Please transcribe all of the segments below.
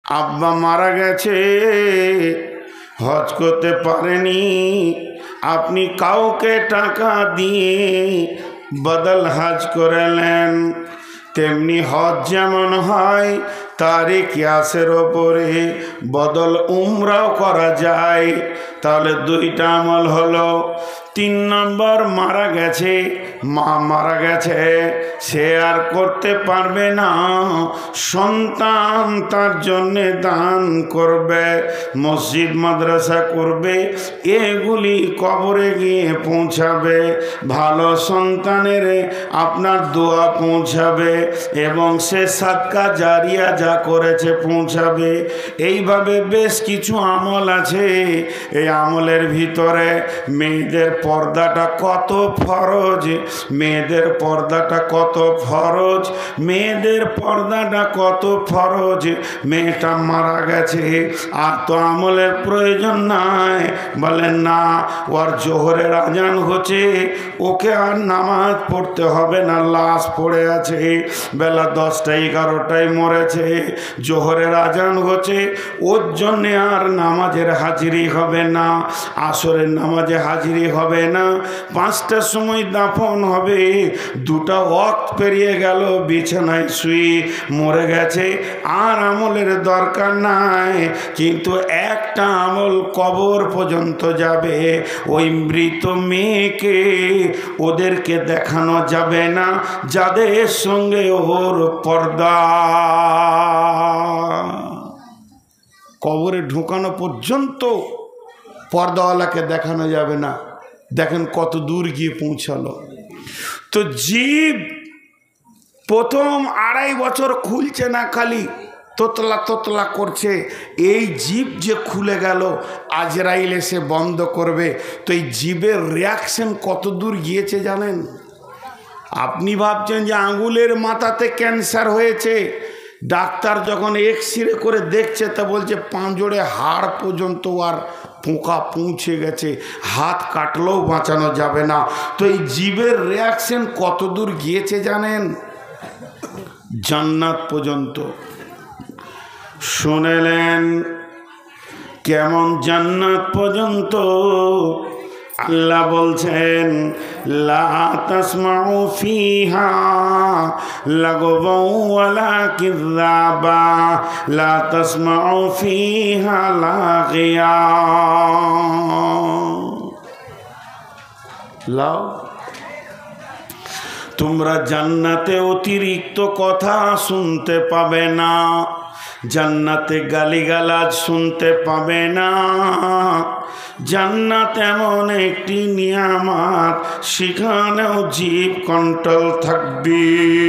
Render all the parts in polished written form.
আব্বা মারা গেছে, হজ করতে পারেনি, আপনি কাউকে টাকা দিয়ে বদল হজ করালেন। তেমনি হজ যেমন হয় তারই কিয়াসের ওপরে বদল উমরাও করা যায়। তাহলে দুইটা আমল হলো। 3 নম্বর, মারা গেছে, মা মারা গেছে, সে আর করতে পারবে না, সন্তান তার জন্যে দান করবে, মসজিদ মাদ্রাসা করবে, এগুলি কবরে গিয়ে পৌঁছাবে, ভালো সন্তানের আপনার দোয়া পৌঁছাবে এবং সে সাদকা জারিয়া যা করেছে পৌঁছাবে। এইভাবে বেশ কিছু আমল আছে। এই আমলের ভিতরে মেয়েদের পর্দাটা কত ফরজ, মেয়েদের পর্দাটা কত ফরজ, মেয়েদের পর্দাটা কত ফরজ। মেয়েটা মারা গেছে, আর তো আমলের প্রয়োজন নাই। বলেন না, ওর জোহরের আজান হচ্ছে, ওকে আর নামাজ পড়তে হবে না, লাশ পড়ে আছে, বেলা 10টা 11টায় মরেছে, জোহরের আজান হচ্ছে, ওর জন্যে আর নামাজের হাজিরি হবে না, আসরের নামাজে হাজিরি হবে না, 5টার সময় দাফন হবে, 2টা ওয়াক্ত পেরিয়ে গেল, বিছানায় শুয়ে মরে গেছে, আর আমলের দরকার নাই। কিন্তু একটা আমল কবর পর্যন্ত যাবে, ওই মৃত মেয়েকে ওদেরকে দেখানো যাবে না যাদের সঙ্গে ওর পর্দা। কবরে ঢোকানো পর্যন্ত পর্দাওয়ালাকে দেখানো যাবে না। দেখেন কত দূর গিয়ে পৌঁছালো। তো জীব প্রথম 2.5 বছর খুলছে না, খালি তোতলা তোতলা করছে। এই জীব যে খুলে গেল, আজরাইল এসে বন্ধ করবে, তো এই জীবের রিয়াকশন কত দূর গিয়েছে জানেন? আপনি ভাবছেন যে আঙুলের মাথাতে ক্যান্সার হয়েছে, ডাক্তার যখন এক্সরে করে দেখছে তা বলছে পাঁজরে হাড় পর্যন্ত আর পোকা পৌঁছে গেছে, হাত কাটলেও বাঁচানো যাবে না। তো এই জীবের রিয়াকশন কত দূর গিয়েছে জানেন? জান্নাত পর্যন্ত। শুনেলেন কেমন জান্নাত পর্যন্ত? আল্লাহ বলছেন, লা তাসমাউ ফিহা লাগওয়ান ওয়ালা কিযাবা, লা তাসমাউ ফিহা লাগিয়া। লাও, তোমরা জান্নাতে অতিরিক্ত কথা শুনতে পাবে না, জান্নাতে গালিগালাজ শুনতে পাবে না। জান্নাত এমন একটি নিয়ামত, সেখানেও জীব কন্ট্রোল থাকবে,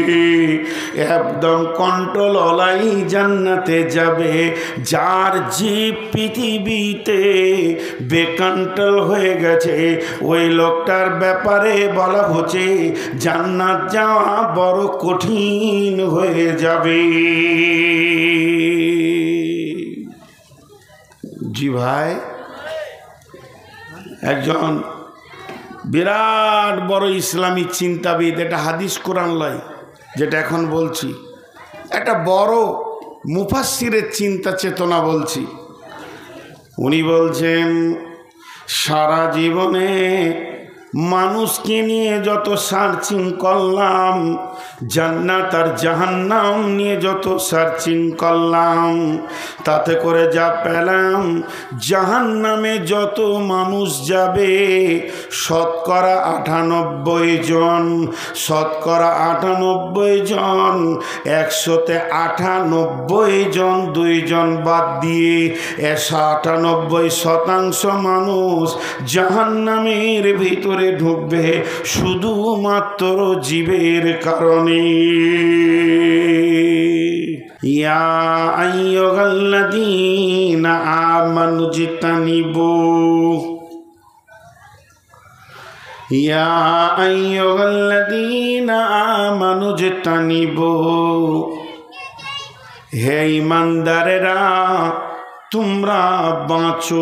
একদম কন্ট্রোল ওলাই জান্নাতে যাবে। যার জীব পৃথিবীতে বেকন্ট্রোল হয়ে গেছে, ওই লোকটার ব্যাপারে বলা হচ্ছে জান্নাত যাওয়া বড় কঠিন হয়ে যাবে। জি ভাই, একজন বিরাট বড় ইসলামী চিন্তাবিদ, এটা হাদিস কোরআন লয় যেটা এখন বলছি, একটা বড় মুফাসসিরের চিন্তা চেতনা বলছি। উনি বলছেন, সারা জীবনে মানুষকে নিয়ে যত সার্চিং করলাম, জান্নাত আর জাহান্নাম নিয়ে যত সার্চিং করলাম, তাতে করে যা পেলাম, জাহান্নামে যত মানুষ যাবে শতকরা 98 জন, শতকরা 98 জন, 100তে 98 জন, 2 জন বাদ দিয়ে 98% মানুষ জাহান্নামের ভিতরে ঢুকবে শুধুমাত্র জীবের কারণে। ইয়া আইয়ুহাল্লাযীনা আমানু জিতানিবু, ইয়া আইয়ুহাল্লাযীনা আমানু জিতানিবু, হে ঈমানদারেরা তোমরা বাঁচো।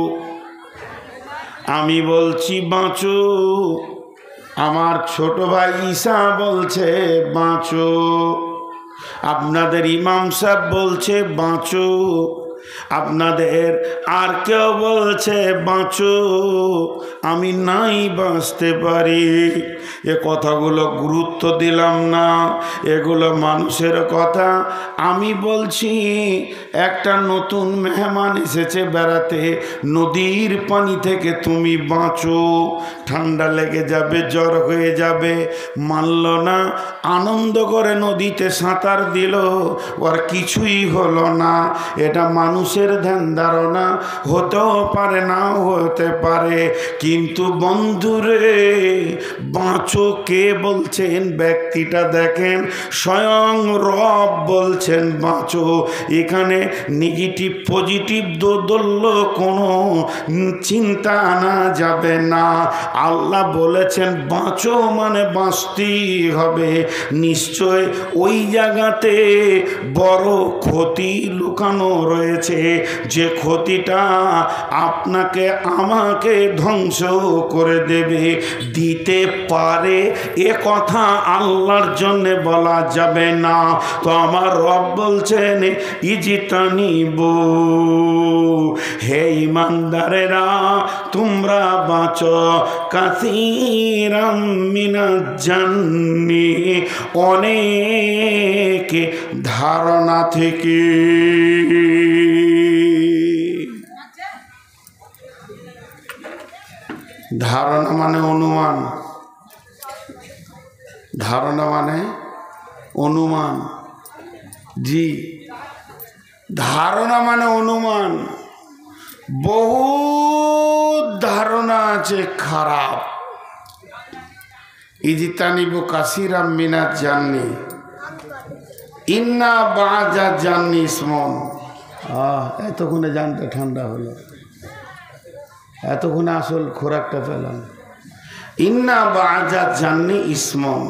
আমি বলছি বাঁচো, আমার ছোট ভাই ঈসা বলছে বাঁচো। আপনাদের ইমাম সাহেব বলছে বাঁচো, আপনাদের আর কেউ বলছে বাঁচো, আমি নাই বাঁচতে পারি। এ কথাগুলো গুরুত্ব দিলাম না, এগুলো মানুষের কথা। আমি বলছি একটা নতুন মেহমান এসেছে বেড়াতে, নদীর পানি থেকে তুমি বাঁচো, ঠান্ডা লেগে যাবে, জ্বর হয়ে যাবে, মানল না, আনন্দ করে নদীতে সাঁতার দিল, ওর কিছুই হলো না। এটা মানুষের ধ্যান ধারণা, হতেও পারে, নাও হতে পারে। কিন্তু বন্ধুরে, বাঁচো কে বলছেন? ব্যক্তিটা দেখেন, স্বয়ং রব বলছেন বাঁচো। এখানে নেগেটিভ পজিটিভ দোদল্য কোনো চিন্তা আনা যাবে না। আল্লাহ বলেছেন বাঁচো মানে বাঁচতেই হবে। নিশ্চয় ওই জায়গাতে বড় ক্ষতি লুকানো রয়েছে, যে ক্ষতিটা আপনাকে আমাকে ধ্বংস করে দেবে, দিতে পারে। এ কথা আল্লাহর জন্য বলা যাবে না। তো আমার রব বলছেন ইজিতানিবু, হে ইমানদারেরা তোমরা বাঁচো, কাসীরাম মিনাজ জান্নি, অনেক ধারণা থেকে। ধারণা মানে অনুমান, ধারণা মানে অনুমান। জি, ধারণা মানে অনুমান। বহু ধারণা আছে খারাপ। ইজতানিবু কাসীরাম মিনাজ জান্নি ইন্না বা'জা জান্নি ইসমন। এতক্ষণে জানটা ঠান্ডা হলো, এতক্ষণে আসল খোরাকটা পেলাম। ইন্না বা'জা জান্নি ইসমন,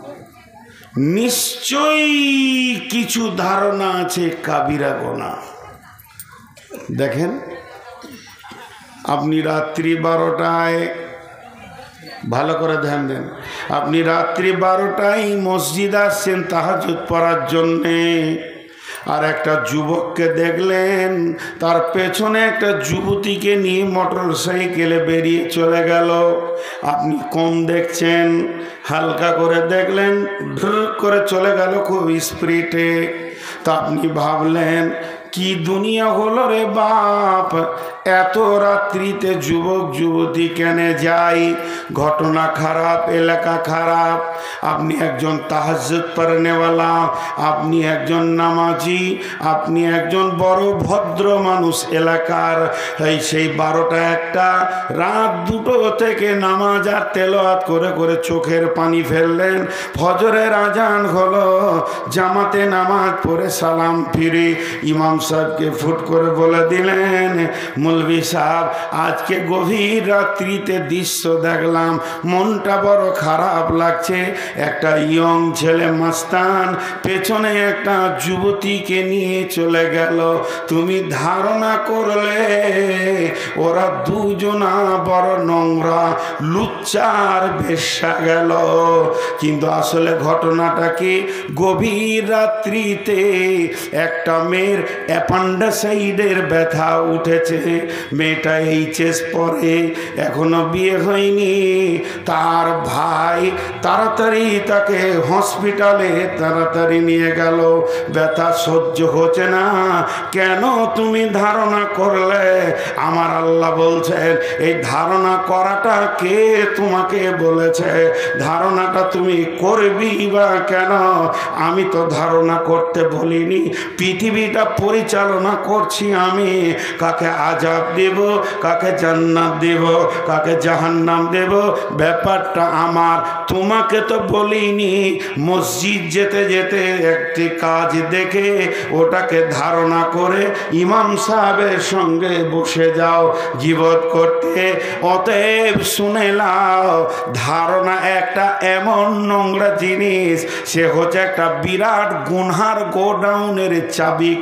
নিশ্চয়ই কিছু ধারণা আছে কাবিরা গুনাহ। দেখেন, আপনি রাত্রি 12টায়, ভালো করে ধ্যান দেন, আপনি রাত্রি 12টায় মসজিদ আসছেন তাহাজ্জুদ পড়ার জন্যে, আর একটা যুবককে দেখলেন তার পেছনে একটা যুবতীকে নিয়ে মোটর সাইকেলে বেরিয়ে চলে গেল। আপনি কম দেখছেন, হালকা করে দেখলেন, ঢুর করে চলে গেল খুব স্পিডে। তা আপনি ভাবলেন কি দুনিয়া হলো রে বাপ, এত রাত্রিতে যুবক যুবতী কেন যায়? ঘটনা খারাপ, এলাকা খারাপ। আপনি একজন তাহাজ্জুদ পড়নেওয়ালা, আপনি একজন নামাজি, আপনি একজন বড় ভদ্র মানুষ এলাকার। সেই 12টা 1টা রাত 2টো থেকে নামাজ আর তেলাওয়াত করে করে চোখের পানি ফেললেন। ফজরের আজান হলো, জামাতে নামাজ পড়ে সালাম ফিরে ইমাম সাহেবকে ফুট করে বলে দিলেন, মৌলভী সাহেব আজকে গভীর রাত্রিতে দৃশ্য দেখলাম, মনটা বড় খারাপ লাগছে। একটা ইয়ং ছেলে মাস্তান পেছনে একটা যুবতীকে নিয়ে চলে গেল। তুমি ধারণা করলে ওরা দুজনা বড় নোংরা, লুচ্চার বেশ্যা গেল। কিন্তু আসলে ঘটনাটা কি? গভীর রাত্রিতে একটা মেয়ের অ্যাপেন্ডিসাইডের ব্যথা উঠেছে। মেয়েটা এইচএস পড়ে, এখনো বিয়ে হয়নি। তার ভাই তাড়াতাড়ি তাকে হসপিটালে তাড়াতাড়ি নিয়ে গেল। ব্যথা সহ্য হচ্ছে না। কেন তুমি ধারণা করলে? আমার আল্লাহ বলছেন এই ধারণা করাটা কে তোমাকে বলেছে? ধারণাটা তুমি করবি বা কেন? আমি তো ধারণা করতে বলিনি। পৃথিবীটা পরিচালনা করছি আমি। কাকে আযাব দেব, কাকে জান্নাত দেব, কাকে জাহান্নাম দেব, ব্যাপারটা আমার। তোমাকে তো বলিনি মসজিদ যেতে যেতে একটি কাজ দেখে ওটাকে ধারণা করে ইমাম সাহেবের সঙ্গে বসে যাও গীবত করতে। অতএব শুনে নাও, ধারণা একটা এমন নোংরা জিনিস, সে হচ্ছে একটা বিরাট গুনহার গোডাউনের চাবিকাঠি।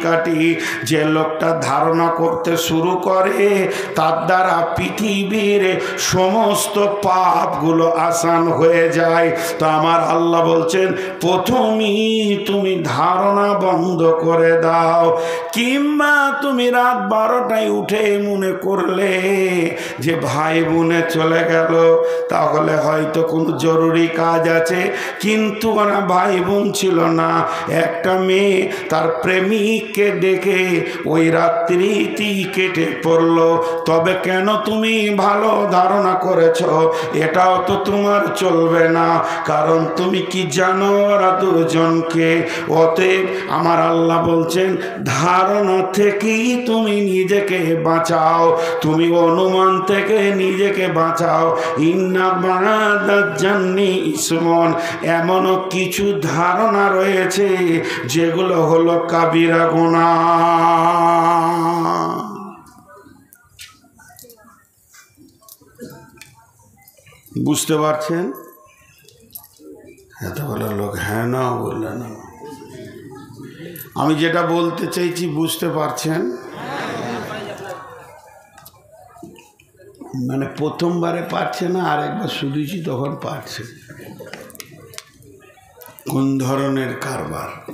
যে লোকটা ধারণা করতে শুরু করে তার দ্বারা পৃথিবীর সমস্ত পাপগুলো আসান হয়ে যায়। তো আমার আল্লাহ বলছেন প্রথমেই তুমি ধারণা বন্ধ করে দাও। কিংবা তুমি রাত 12টায় উঠে মনে করলে যে ভাই বোনে চলে গেল, তাহলে হয়তো কোনো জরুরি কাজ আছে, কিন্তু ওরা ভাই বোন ছিল না, একটা মেয়ে তার প্রেমিককে ডেকে ওই রাত্রিটি কেটে পড়লো। তবে কেন তুমি ভালো ধারণা করেছ? এটাও তো তোমার চলবে না, কারণ তুমি কি জানো ওরা দুজনকে। অতএব আমার আল্লাহ বলছেন ধারণা থেকেই তুমি নিজেকে বাঁচাও, তুমি অনুমান থেকে নিজেকে বাঁচাও। ইন্না বাদাত জান্নি ইসমন, এমনও কিছু ধারণা রয়েছে যেগুলো হলো কাবিরা গুনাহ। বুঝতে পারছেন? এত বড় লোক হ্যাঁ না বললে না। আমি যেটা বলতে চাইছি বুঝতে পারছেন? মানে প্রথমবারে পারছে না, আরেকবার শুনেছি তখন পারছে। কোন ধরনের কারবার?